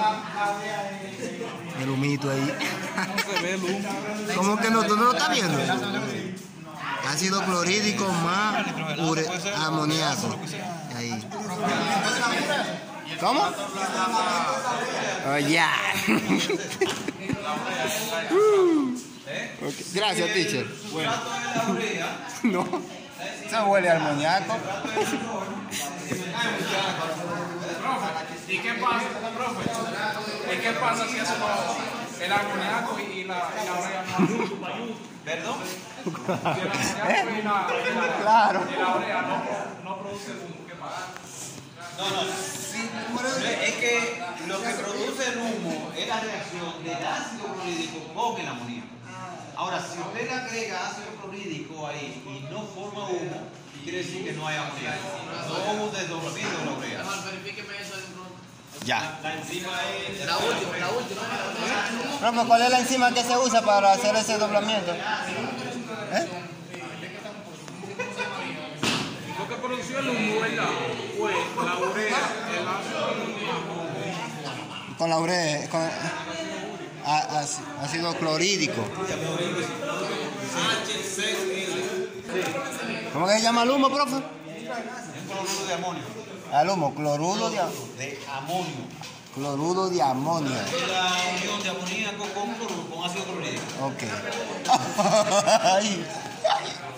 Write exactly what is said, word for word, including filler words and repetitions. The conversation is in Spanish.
El humito ahí. ¿Cómo se ve el humo? ¿Cómo que no? ¿Tú no lo estás viendo? Ácido clorhídrico más ure amoníaco. Ahí. ¿Cómo? Oh, ya. Okay. Gracias, teacher. Bueno. No. Eso huele a amoníaco. ¿Y qué pasa, profe? ¿Y qué pasa si eso no, el amoníaco y la, y la urea no? ¿Perdón? Si el amoníaco y la, y la, Claro. y la urea no, no produce humo, ¿qué pasa? No, no, sí, es que lo que produce el humo es la reacción del ácido clorhídrico con el amoníaco. Ahora, si usted le agrega ácido clorhídrico ahí y no forma humo, quiere decir que no hay amoníaco. No hubo un desdoblamiento de la urea. Ya. La enzima es La última, la última. Profe, ¿cuál es la enzima que se usa para hacer ese doblamiento? ¿Eh? Lo que produció el humo, ¿verdad? Fue la urea, el ácido. Con la urea, con a- a- ácido clorhídrico. ¿Cómo que se llama el humo, profe? un cloruro de amonio. El humo, cloruro de, De amonio. cloruro de amonio. Es la unión de amoníaco con cloruro, con ácido clorhídrico. Ok. Ay.